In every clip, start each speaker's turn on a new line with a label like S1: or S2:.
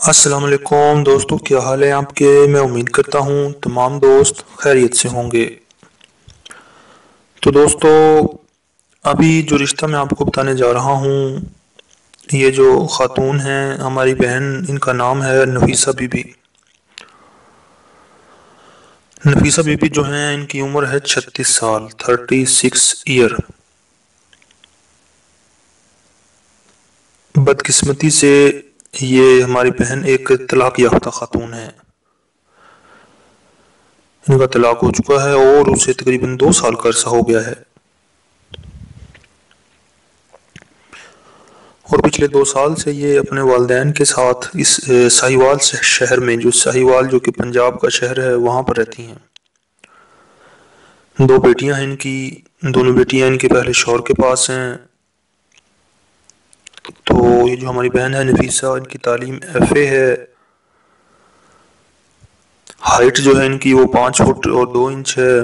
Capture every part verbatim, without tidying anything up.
S1: السلام علیکم دوستو، کیا حال ہے آپ کے؟ میں امید کرتا ہوں تمام دوست خیریت سے ہوں گے۔ تو دوستو، ابھی جو رشتہ میں آپ کو بتانے جا رہا ہوں، یہ جو خاتون ہیں ہماری بہن، ان کا نام ہے نفیسہ بی بی۔ نفیسہ بی بی جو ہیں، ان کی عمر ہے چھتیس سال، تھرٹی سکس ایئر۔ بدقسمتی سے یہ ہماری بہن ایک طلاق یافتہ خاتون ہے۔ ان کا طلاق ہو چکا ہے اور اسے تقریباً دو سال کا عرصہ ہو گیا ہے، اور پچھلے دو سال سے یہ اپنے والدین کے ساتھ اس ساہیوال شہر میں، جو ساہیوال جو کہ پنجاب کا شہر ہے، وہاں پر رہتی ہیں۔ دو بیٹیاں ہیں ان کی، دونوں بیٹیاں ان کے پہلے شوہر کے پاس ہیں۔ تو یہ جو ہماری بہن ہے نفیسہ، ان کی تعلیم ایف اے ہے۔ ہائٹ جو ہے ان کی وہ پانچ فٹ اور دو انچ ہے۔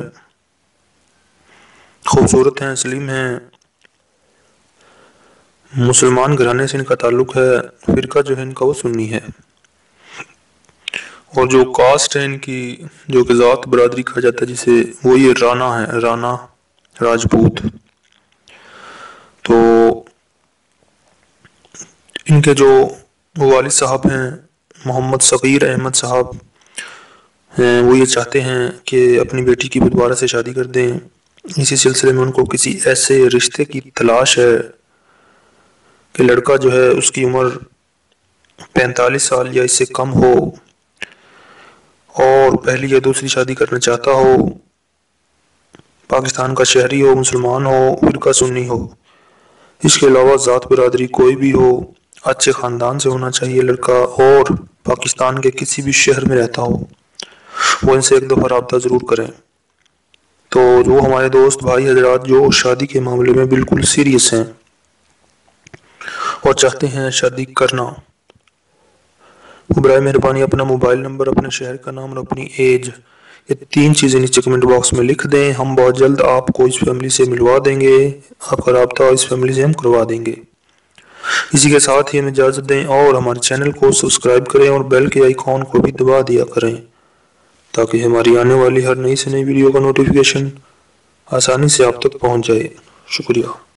S1: خوبصورت ہیں، سلیم ہیں۔ مسلمان گھرانے سے ان کا تعلق ہے۔ فرقہ جو ہے ان کا وہ سنی ہے، اور جو کاسٹ ہے ان کی، جو کہ ذات برادری کہا جاتا ہے جسے، وہ یہ رانا ہے، رانا راجپوت۔ تو ان کے جو والد صاحب ہیں محمد صغیر احمد صاحب ہیں، وہ یہ چاہتے ہیں کہ اپنی بیٹی کی دوبارہ سے شادی کر دیں۔ اسی سلسلے میں ان کو کسی ایسے رشتے کی تلاش ہے کہ لڑکا جو ہے اس کی عمر پینتالیس سال یا اس سے کم ہو، اور پہلی یا دوسری شادی کرنا چاہتا ہو، پاکستان کا شہری ہو، مسلمان ہو، فرقہ سنی ہو۔ اس کے علاوہ ذات برادری کوئی بھی ہو، اچھے خاندان سے ہونا چاہیے لڑکا، اور پاکستان کے کسی بھی شہر میں رہتا ہو۔ وہ ان سے ایک دفعہ رابطہ ضرور کریں۔ تو جو ہمارے دوست بھائی حضرات جو شادی کے معاملے میں بالکل سیریس ہیں اور چاہتے ہیں شادی کرنا، برائے مہربانی اپنا موبائل نمبر، اپنے شہر کا نام اور اپنی ایج، یہ تین چیزیں نیچے کمنٹ باکس میں لکھ دیں۔ ہم بہت جلد آپ کو اس فیملی سے ملوا دیں گے، آپ کا رابطہ اس فیملی سے ہم کروا دیں گے۔ اسی کے ساتھ ہی ہمیں اجازت دیں اور ہمارے چینل کو سبسکرائب کریں اور بیل کے آئیکن کو بھی دبا دیا کریں، تاکہ ہماری آنے والی ہر نئی سے نئی ویڈیو کا نوٹیفیکیشن آسانی سے آپ تک پہنچ جائے۔ شکریہ۔